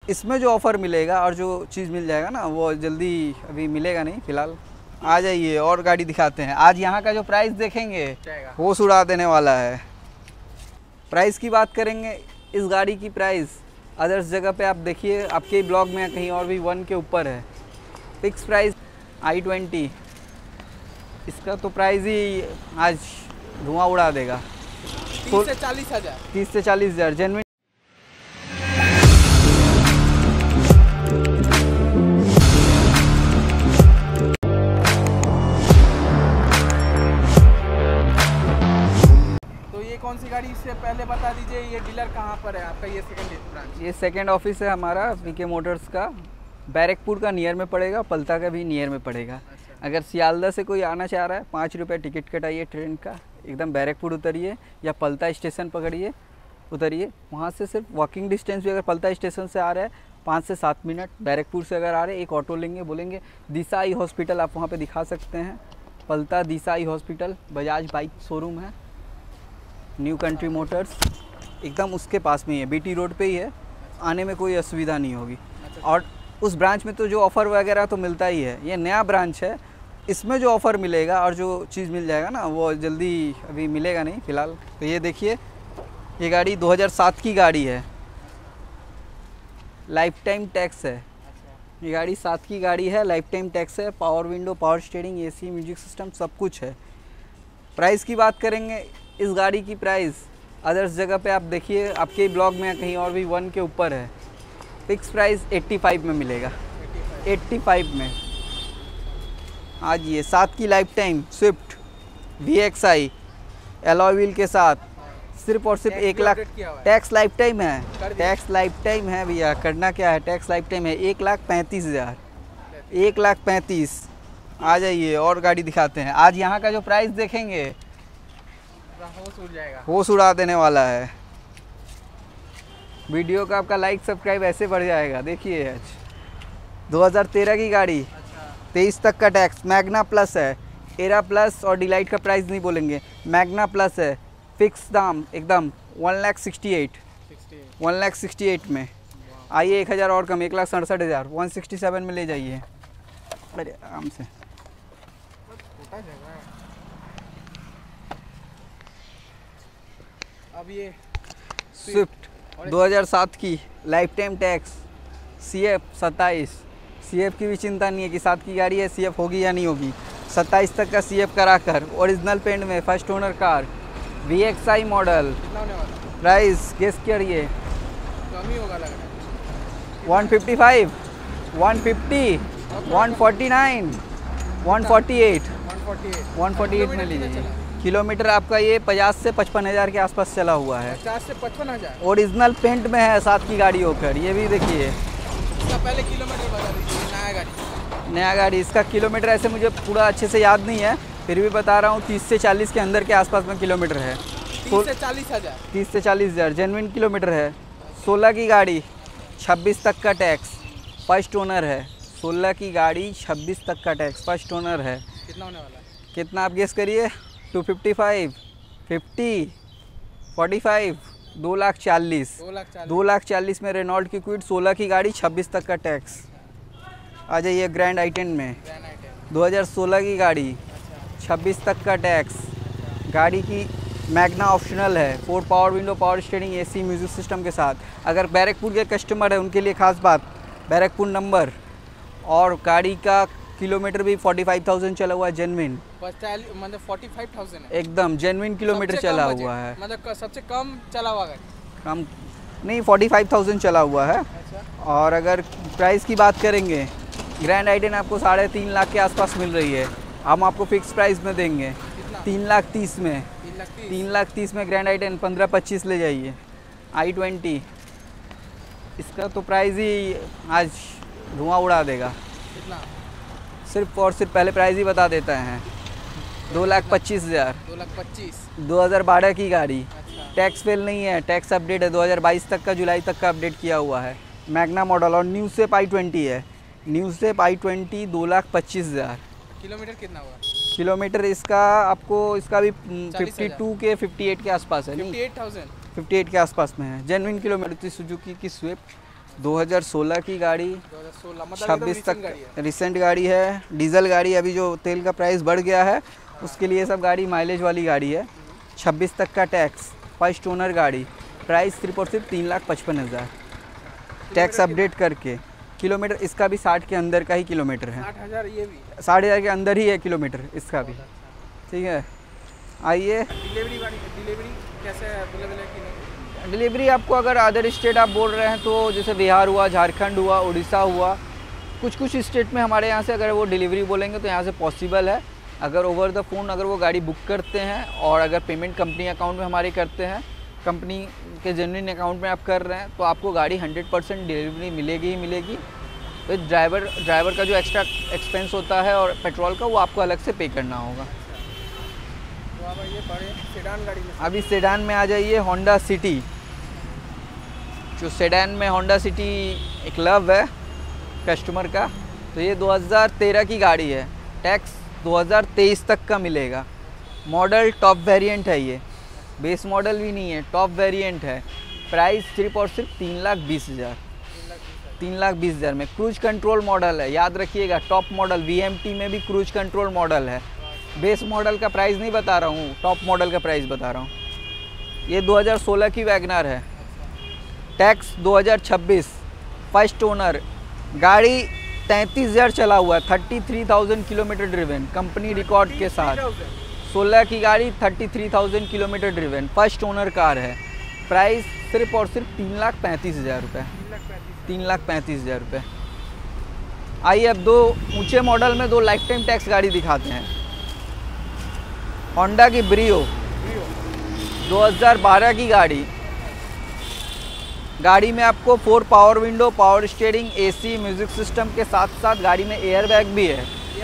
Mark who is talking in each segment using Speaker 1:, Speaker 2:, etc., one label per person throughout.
Speaker 1: इसमें जो ऑफ़र मिलेगा और जो चीज़ मिल जाएगा ना वो जल्दी अभी मिलेगा नहीं फ़िलहाल। आ जाइए और गाड़ी दिखाते हैं। आज यहाँ का जो प्राइस देखेंगे होश उड़ा देने वाला है। प्राइस की बात करेंगे, इस गाड़ी की प्राइस अदर्स जगह पे आप देखिए, आपके ब्लॉग में कहीं और भी 1 के ऊपर है। फिक्स प्राइस i20, इसका तो प्राइस ही आज धुआं उड़ा देगा।
Speaker 2: 30 से 40 हज़ार
Speaker 1: 30 से 40 हज़ार जेन्युइन।
Speaker 2: कौन सी गाड़ी, इससे पहले बता दीजिए ये डीलर कहाँ पर है आपका? ये सेकंड ब्रांच,
Speaker 1: ये सेकंड ऑफिस है हमारा वीके मोटर्स का। बैरकपुर का नियर में पड़ेगा, पलता का भी नियर में पड़ेगा।
Speaker 2: अच्छा।
Speaker 1: अगर सियालदा से कोई आना चाह रहा है 5 रुपये टिकट कटाइए ट्रेन का, एकदम बैरकपुर उतरिए या पलता स्टेशन पकड़िए, उतरिए। वहाँ से सिर्फ वॉकिंग डिस्टेंस भी, अगर पलता स्टेशन से आ रहे हैं 5 से 7 मिनट, बैरकपुर से अगर आ रहे हैं एक ऑटो लेंगे, बोलेंगे दिशा आई हॉस्पिटल, आप वहाँ पर दिखा सकते हैं। पलता Disha eye hospital, Bajaj bike showroom है, न्यू कंट्री मोटर्स एकदम उसके पास में ही है, बीटी रोड पे ही है। आने में कोई असुविधा नहीं होगी। और उस ब्रांच में तो जो ऑफ़र वगैरह तो मिलता ही है। ये नया ब्रांच है, इसमें जो ऑफ़र मिलेगा और जो चीज़ मिल जाएगा ना वो जल्दी अभी मिलेगा नहीं फ़िलहाल। तो ये देखिए, ये गाड़ी 2007 की गाड़ी है, लाइफ टाइम टैक्स है। ये गाड़ी 7 की गाड़ी है, लाइफ टाइम टैक्स है, power window, power steering, AC, music system सब कुछ है। प्राइस की बात करेंगे, इस गाड़ी की प्राइस अदर्स जगह पे आप देखिए, आपके ब्लॉग में कहीं और भी 1 के ऊपर है। फिक्स प्राइस 85 में मिलेगा, 85 में। आज ये 7 की life time Swift VXI alloy wheel के साथ सिर्फ और सिर्फ 1 लाख। टैक्स लाइफ टाइम है, टैक्स लाइफ टाइम है भैया, करना क्या है, टैक्स लाइफ टाइम है। 1,35,000, 1,35,000। आ जाइए और गाड़ी दिखाते हैं। आज यहाँ का जो प्राइस देखेंगे होश उड़ा देने वाला है। वीडियो का आपका लाइक सब्सक्राइब ऐसे बढ़ जाएगा। देखिए आज 2013 की गाड़ी, 23 तक का टैक्स, मैग्ना प्लस है। एरा प्लस और डिलाइट का प्राइस नहीं बोलेंगे, मैग्ना प्लस है। फिक्स दाम एकदम 1,68,000 में। आइए 1,000 और कम, 1,67,000, 167 में ले जाइए। अरे आराम से।
Speaker 2: अब ये
Speaker 1: स्विफ्ट 2007 की life time tax, CF 27। CF की भी चिंता नहीं है कि 7 की गाड़ी है CF होगी या नहीं होगी। 27 तक का CF कराकर ओरिजिनल पेंट में first owner car, VXI model. Price guess करिए।
Speaker 2: कम ही होगा लग रहा है।
Speaker 1: 155, 150, 149, 148, 148 में लीजिए। किलोमीटर आपका ये 50 से 55 हज़ार के आसपास चला हुआ है।
Speaker 2: 50 से 55 हज़ार
Speaker 1: ओरिजिनल पेंट में है 7 की गाड़ी होकर। ये भी देखिए।
Speaker 2: इसका पहले किलोमीटर बता दीजिए। नया गाड़ी
Speaker 1: इसका किलोमीटर ऐसे मुझे पूरा अच्छे से याद नहीं है, फिर भी बता रहा हूँ 30 से 40 के अंदर के आसपास में किलोमीटर है।
Speaker 2: 30 से 40 हज़ार
Speaker 1: 30 से 40 हज़ार जेन्युइन किलोमीटर है। 16 की गाड़ी, 26 तक का टैक्स, फर्स्ट ओनर है। 16 की गाड़ी, 26 तक का टैक्स, फर्स्ट ओनर है।
Speaker 2: कितना होने वाला है?
Speaker 1: कितना आप गेस करिए? 255, 50, 45, 2,40,000। 2,40,000 में रेनॉल्ट की क्विड, 16 की गाड़ी, 26 तक का टैक्स। आ जाइए ग्रैंड i10 में, 2016 की गाड़ी, 26 तक का टैक्स। गाड़ी की मैग्ना ऑप्शनल है, 4 power window, power steering, AC, music system के साथ। अगर बैरकपुर के कस्टमर है उनके लिए खास बात, बैरकपुर नंबर। और गाड़ी का किलोमीटर भी 45,000 चला हुआ है जेन्युइन।
Speaker 2: मतलब 45,000 है
Speaker 1: एकदम जेन्युइन किलोमीटर चला हुआ है।
Speaker 2: मतलब सबसे कम चला हुआ है?
Speaker 1: कम नहीं, 45,000 चला हुआ है।
Speaker 2: अच्छा।
Speaker 1: और अगर प्राइस की बात करेंगे, ग्रैंड i10 आपको 3.5 लाख के आसपास मिल रही है। हम आपको फिक्स प्राइस में देंगे 3,30,000 में। 3,30,000 में ग्रैंड i10, 15-25 ले जाइए। i20, इसका तो प्राइस ही आज धुआं उड़ा देगा।
Speaker 2: कितना?
Speaker 1: सिर्फ और सिर्फ पहले प्राइस ही बता देता है, 2,25,000।
Speaker 2: 2,25,000
Speaker 1: 2012 की गाड़ी,
Speaker 2: अच्छा।
Speaker 1: टैक्स फेल नहीं है, टैक्स अपडेट है, 2022 तक का, जुलाई तक का अपडेट किया हुआ है। मैग्ना मॉडल और न्यू शेप i20 है। New shape i20 2,25,000।
Speaker 2: किलोमीटर कितना हुआ?
Speaker 1: किलोमीटर इसका आपको, इसका भी 52 के 58 के आसपास है।
Speaker 2: 58,000
Speaker 1: 58 के आसपास में है। Genuine kilometre. सुजुकी की स्विफ्ट 2016 की गाड़ी,
Speaker 2: 2016 मतलब
Speaker 1: 26
Speaker 2: एकदम recent गाड़ी है।
Speaker 1: तक रिसेंट गाड़ी है, डीजल गाड़ी। अभी जो तेल का प्राइस बढ़ गया है उसके लिए सब गाड़ी माइलेज वाली गाड़ी है। 26 तक का टैक्स, फर्स्ट ओनर गाड़ी, प्राइस सिर्फ और सिर्फ 3,55,000 टैक्स अपडेट करके। किलोमीटर इसका भी 60 के अंदर का ही किलोमीटर है,
Speaker 2: 60,000 ये भी।
Speaker 1: 60,000 के अंदर ही है किलोमीटर इसका भी। ठीक है, आइए।
Speaker 2: डिलीवरी कैसे अवेलेबल है कि नहीं?
Speaker 1: डिलीवरी आपको अगर अदर स्टेट आप बोल रहे हैं तो जैसे बिहार हुआ, झारखंड हुआ, उड़ीसा हुआ, कुछ स्टेट में हमारे यहाँ से अगर वो डिलीवरी बोलेंगे तो यहाँ से पॉसिबल है। अगर ओवर द फ़ोन अगर वो गाड़ी बुक करते हैं और अगर पेमेंट कंपनी अकाउंट में हमारे करते हैं, कंपनी के जेन्युइन अकाउंट में आप कर रहे हैं, तो आपको गाड़ी 100% डिलीवरी मिलेगी ही मिलेगी। तो ड्राइवर का जो एक्स्ट्रा एक्सपेंस होता है और पेट्रोल का, वो आपको अलग से पे करना होगा।
Speaker 2: तो अब ये बड़े सेडान गाड़ी में
Speaker 1: अभी सेडान में आ जाइए, होंडा सिटी। जो सेडान में होंडा सिटी एक लव है कस्टमर का। तो ये 2013 की गाड़ी है, टैक्स 2023 तक का मिलेगा। मॉडल टॉप वेरिएंट है, ये बेस मॉडल भी नहीं है, टॉप वेरिएंट है। प्राइस सिर्फ और सिर्फ 3,20,000, 3,20,000 में। क्रूज कंट्रोल मॉडल है, याद रखिएगा, टॉप मॉडल। VMT में भी क्रूज कंट्रोल मॉडल है। बेस मॉडल का प्राइस नहीं बता रहा हूँ, टॉप मॉडल का प्राइस बता रहा हूँ। ये 2016 की वैगनर है, टैक्स 2026, फर्स्ट ओनर। गाड़ी 33,000 चला हुआ है, 33,000 किलोमीटर ड्रिवन, कंपनी रिकॉर्ड के साथ। 16 की गाड़ी, 33,000 kilometre driven, first owner car है। प्राइस सिर्फ और सिर्फ 3,35,000 रुपये, 3,35,000 रुपये। आइए अब दो ऊंचे मॉडल में दो लाइफ टाइम टैक्स गाड़ी दिखाते हैं। होंडा की ब्रियो 2012 की गाड़ी। गाड़ी में आपको 4 power window, power steering, AC, music system के साथ साथ गाड़ी में एयर बैग भी है,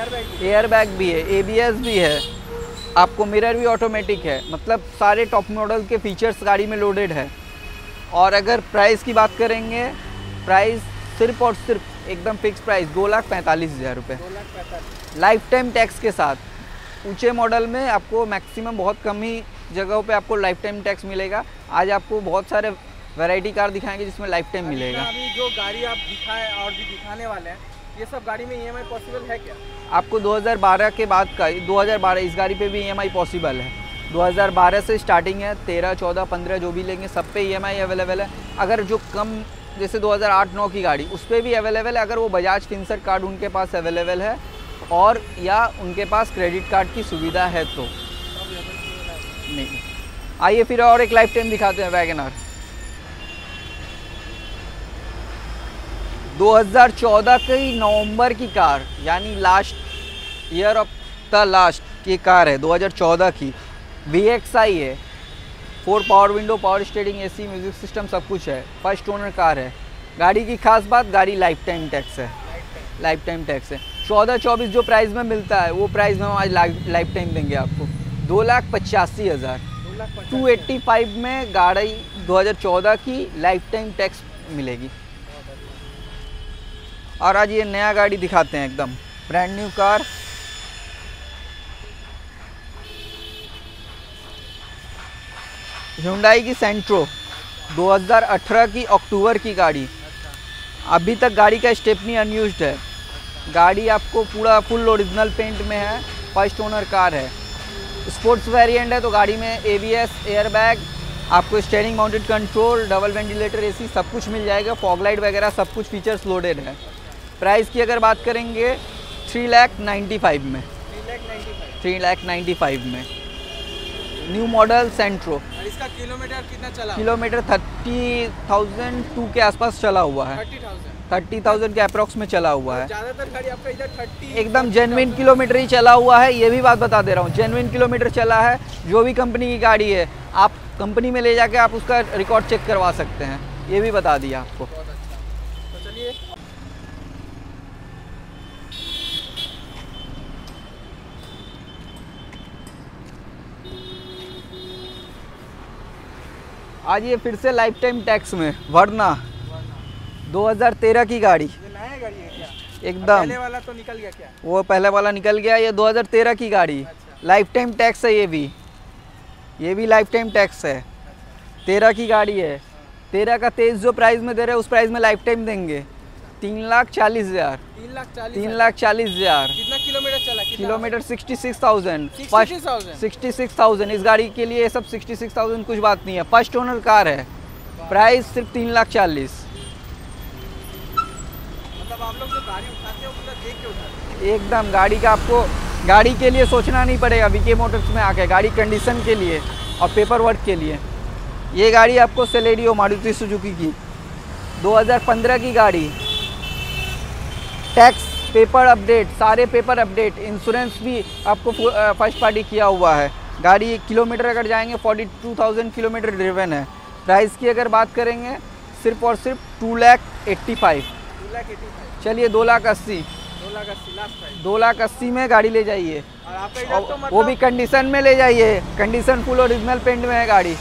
Speaker 1: ABS भी है। आपको मिरर भी ऑटोमेटिक है, मतलब सारे टॉप मॉडल के फीचर्स गाड़ी में लोडेड है। और अगर प्राइस की बात करेंगे, प्राइस सिर्फ और सिर्फ एकदम फिक्स प्राइस 2,45,000 रुपये, लाइफ टाइम टैक्स के साथ। ऊंचे मॉडल में आपको मैक्सिमम बहुत कम ही जगहों पे आपको लाइफ टाइम टैक्स मिलेगा। आज आपको बहुत सारे वैरायटी कार दिखाएंगे जिसमें लाइफ टाइम मिलेगा।
Speaker 2: अभी जो गाड़ी आप दिखाए और भी दिखाने वाले हैं, ये सब गाड़ी में EMI पॉसिबल है क्या?
Speaker 1: आपको 2012 के बाद का, 2012 इस गाड़ी पे भी EMI पॉसिबल है। 2012 से स्टार्टिंग है, 13, 14, 15 जो भी लेंगे सब पे EMI अवेलेबल है। अगर जो कम जैसे 2008-9 की गाड़ी, उस पर भी अवेलेबल है अगर वो बजाज फिंसर कार्ड उनके पास अवेलेबल है और या उनके पास क्रेडिट कार्ड की सुविधा है तो। नहीं, आइए फिर और एक लाइफ टाइम दिखाते हैं, वैगनर 2014 की नवंबर की कार, यानी last year of the last की कार है, 2014 की। VXI है, 4 power window, power steering, AC, music system सब कुछ है, फर्स्ट ओनर कार है। गाड़ी की खास बात, गाड़ी लाइफ टाइम टैक्स है, लाइफ टाइम टैक्स है। 14-24 जो प्राइस में मिलता है वो प्राइस में हम आज लाइफ टाइम देंगे आपको 2,85,000। 285 में गाड़ी 2014 की लाइफ टाइम टैक्स मिलेगी। और आज ये नया गाड़ी दिखाते हैं, एकदम ब्रांड न्यू कार। Hyundai की सेंट्रो 2018 की अक्टूबर की गाड़ी। अभी तक गाड़ी का स्टेपनी अनयूज्ड है। गाड़ी आपको पूरा फुल ओरिजिनल पेंट में है, फर्स्ट ओनर कार है। स्पोर्ट्स वेरिएंट है तो गाड़ी में ABS, एयरबैग, आपको steering mounted control, double ventilator AC सब कुछ मिल जाएगा। फॉग लाइट वगैरह सब कुछ फीचर्स लोडेड है। प्राइस की अगर बात करेंगे 3,95,000 में, 3,95,000 में न्यू मॉडल सेंट्रो।
Speaker 2: इसका किलोमीटर कितना चला?
Speaker 1: किलोमीटर 30,002 के आसपास चला हुआ है, 30,000 के अप्रॉक्स में चला हुआ है।
Speaker 2: ज़्यादातर गाड़ी आपका इधर 30
Speaker 1: एकदम जेन्युइन किलोमीटर ही चला हुआ है, ये भी बात बता दे रहा हूँ, जेन्युइन किलोमीटर चला है। जो भी कंपनी की गाड़ी है आप कंपनी में ले जाके आप उसका रिकॉर्ड चेक करवा सकते हैं, ये भी बता दिया आपको।
Speaker 2: तो चलिए
Speaker 1: आज ये फिर से लाइफ टाइम टैक्स में, वरना 2013 की गाड़ी,
Speaker 2: ये नया गाड़ी है क्या?
Speaker 1: एकदम।
Speaker 2: पहले वाला तो निकल गया क्या?
Speaker 1: वो पहले वाला निकल गया, ये 2013 की गाड़ी।
Speaker 2: अच्छा।
Speaker 1: लाइफ टाइम टैक्स है, ये भी लाइफ टाइम टैक्स है। 13 की गाड़ी है, 13 का 23 जो प्राइस में दे रहे हैं उस प्राइस में लाइफ टाइम देंगे 3,40,000।
Speaker 2: 3,40,000
Speaker 1: 3,40,000
Speaker 2: कितना किलोमीटर चला?
Speaker 1: किलोमीटर 66,000।
Speaker 2: 66,000
Speaker 1: 66,000 इस गाड़ी के लिए, ये सब 66,000 कुछ बात नहीं है। फर्स्ट ओनर कार है, प्राइस सिर्फ 3,40,000।
Speaker 2: मतलब आप लोग जो गाड़ी उठाते हो पूरा देख के उठाते
Speaker 1: एकदम गाड़ी का आपको गाड़ी के लिए सोचना नहीं पड़ेगा। वीके मोटर्स में आके गाड़ी कंडीशन के लिए और पेपर वर्क के लिए। ये गाड़ी आपको सेलेरियो मारुति सुजुकी की 2015 की गाड़ी, टैक्स पेपर अपडेट, सारे पेपर अपडेट, इंश्योरेंस भी आपको फर्स्ट पार्टी किया हुआ है। गाड़ी किलोमीटर अगर जाएंगे 42,000 किलोमीटर ड्रिवन है। प्राइस की अगर बात करेंगे सिर्फ और सिर्फ 2,85,000।
Speaker 2: 2,85,000
Speaker 1: चलिए 2,80,000।
Speaker 2: 2,80,000 लास्ट प्राइस।
Speaker 1: 2,80,000 में गाड़ी ले जाइए,
Speaker 2: और आपका इधर तो
Speaker 1: वो भी
Speaker 2: मतलब
Speaker 1: कंडीशन में ले जाइए। कंडीशन फुल ओरिजिनल पेंट में है गाड़ी।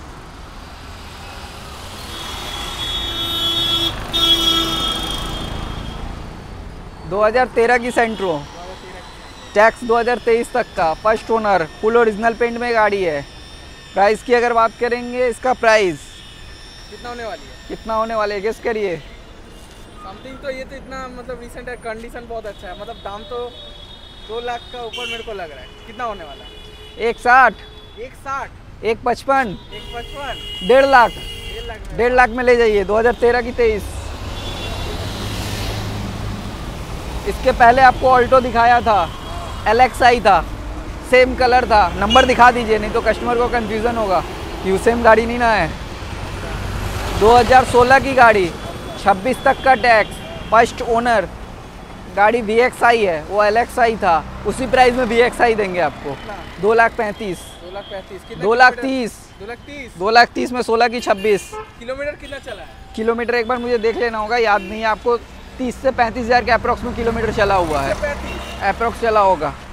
Speaker 1: दो 2013 की सेंट्रो, टैक्स 2023 तक का, first owner, full original paint में गाड़ी है। प्राइस की अगर बात करेंगे, इसका प्राइस
Speaker 2: कितना होने वाली है?
Speaker 1: कितना होने वाले है गेस करिए।
Speaker 2: समथिंग तो ये तो इतना मतलब रिसेंट है, कंडीशन बहुत अच्छा है, मतलब दाम तो 2 लाख का ऊपर मेरे को लग रहा है। कितना होने वाला है?
Speaker 1: 1,60,000,
Speaker 2: 1,60,000,
Speaker 1: 1,55,000,
Speaker 2: 1,55,000,
Speaker 1: 1,50,000,
Speaker 2: 1,50,000 में।
Speaker 1: 1,50,000 में ले जाइए। 2013 की 23। इसके पहले आपको ऑल्टो दिखाया था, LXi था, सेम कलर था। नंबर दिखा दीजिए नहीं तो कस्टमर को कंफ्यूजन होगा कि सेम गाड़ी नहीं ना है। 2016 की गाड़ी, 26 तक का टैक्स, फर्स्ट ओनर, गाड़ी VXi है, वो LXi था। उसी प्राइस में VXi देंगे आपको 2,35,000।
Speaker 2: 2,35,000
Speaker 1: 2,30,000,
Speaker 2: 2,30,000
Speaker 1: 2,30,000 में 16 की 26।
Speaker 2: किलोमीटर कितना चला है?
Speaker 1: किलोमीटर एक बार मुझे देख लेना होगा, याद नहीं है आपको। 30 से 35,000 के अप्रॉक्स में किलोमीटर चला हुआ है,
Speaker 2: 35,000
Speaker 1: अप्रॉक्स चला होगा।